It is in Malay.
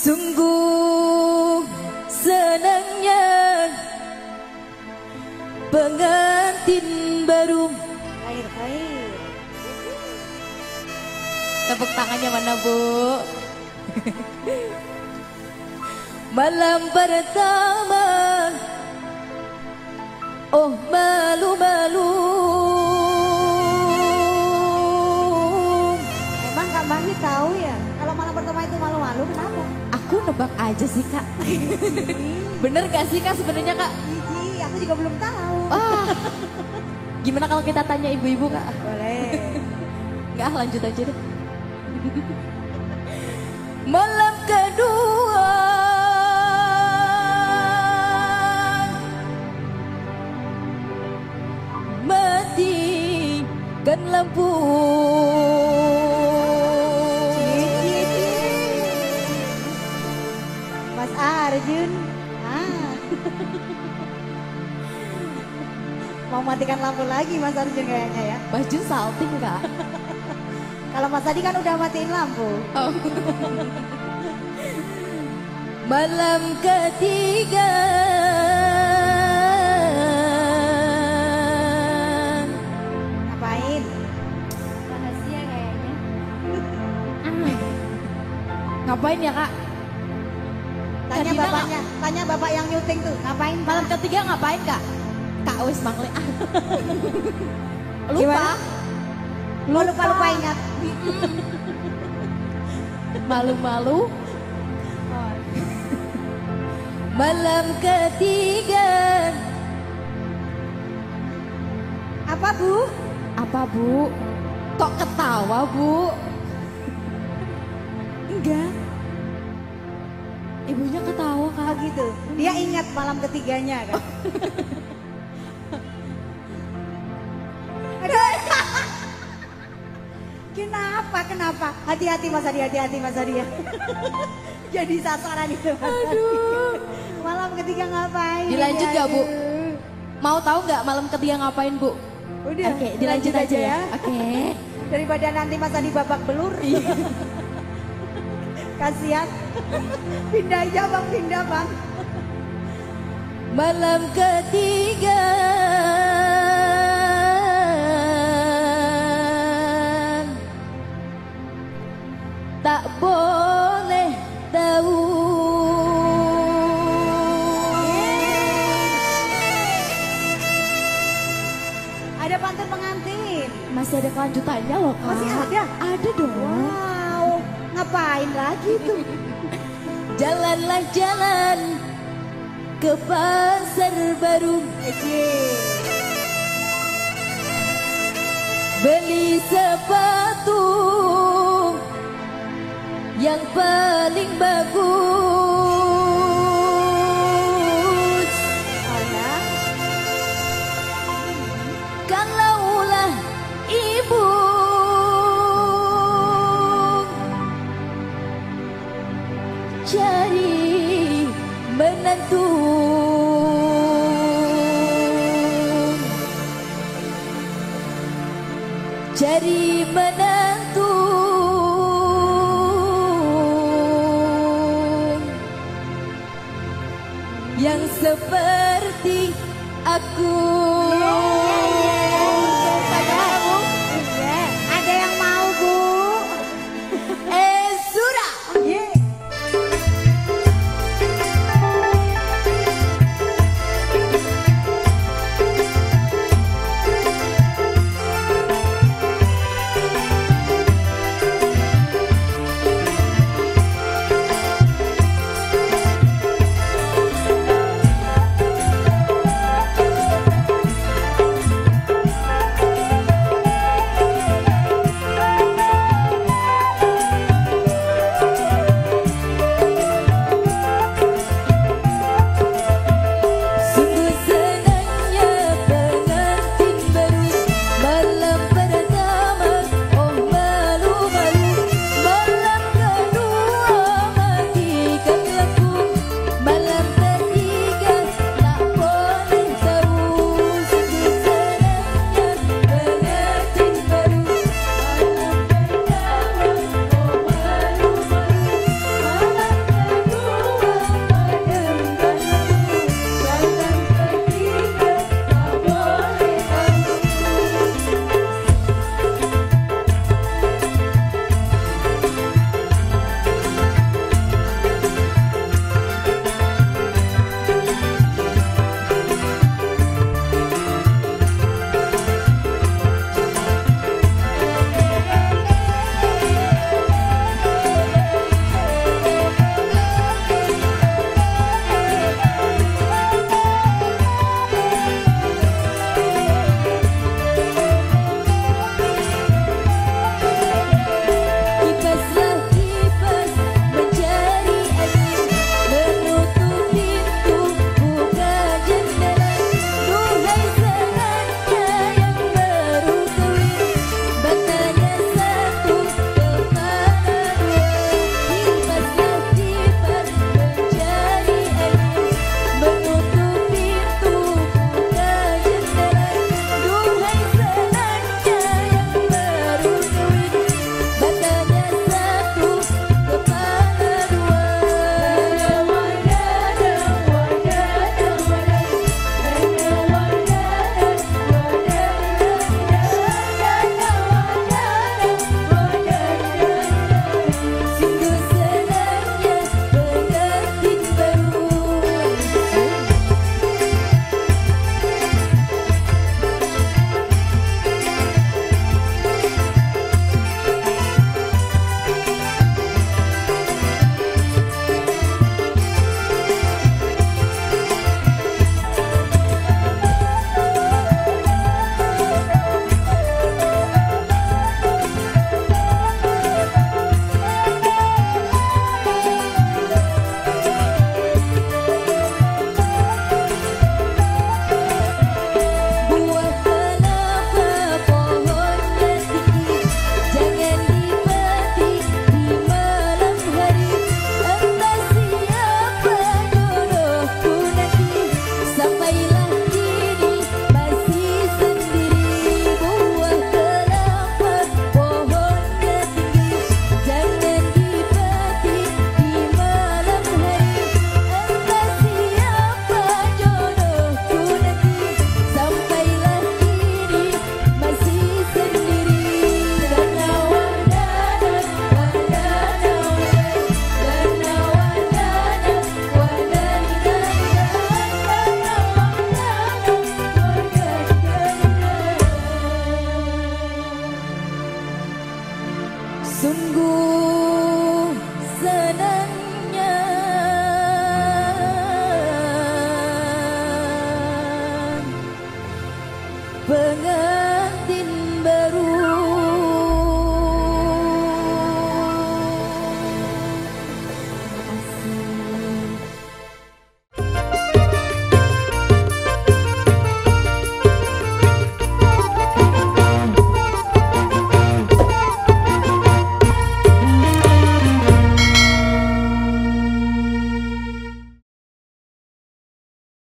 Sungguh senangnya pengantin baru. Air. Tepuk tangannya mana, Bu? Malam pertama, oh malu-malu. Emang Kak Banggi tahu ya kalau malam pertama itu malu-malu kenapa? Aku nebak aja sih, Kak. Bener gak sih, Kak, sebenarnya, Kak? Gigi, aku juga belum tahu. Ah, gimana kalau kita tanya ibu-ibu, Kak? Boleh. Nggak, lanjut aja deh. Malam kedua, matikan lampu. Mas Arjun. Mau matikan lampu lagi Mas Arjun kayaknya ya. Mas Jun salting, Kak. Kalau Mas Adi kan udah matiin lampu. Oh. Malam ketiga, Ngapain? rahasia kayaknya. Ngapain ya, Kak? Tanya Kadina bapaknya, tanya bapak yang nyuting tuh. Ngapain? Malam ketiga ngapain, Kak? Kak wis mangle. Gimana? Lupa. Lupa ingat. Malu-malu. Malam ketiga. Apa Bu? Apa, Bu? Kok ketawa, Bu? Enggak. Ibunya ketawa, Kak. Oh gitu. Dia ingat malam ketiganya kan. Kenapa? Hati-hati Mas Adi, hati-hati Mas Adi ya. Jadi sasaran itu Mas Adi. Malam ketiga ngapain? Dilanjut ya, gak, Bu? aduh. Mau tahu nggak malam ketiga ngapain, Bu? Udah. Oke, dilanjut aja ya. Oke. Daripada nanti Mas Adi babak belur. Kasihan. Pindah aja Bang, pindah Bang. Malam ketiga, tak boleh tahu. Ada pantun pengantin. Masih ada kelanjutannya loh, Kak. Masih ada? Ada dong. Wow, ngapain lagi tuh? Jalanlah jalan ke pasar baru, beli sepatu yang paling bagus. Anak. Kalaulah ibu cari menantu, cari menantu yang seperti aku. Ada yang mau Bu? Zura. Sungguh senangnya pengen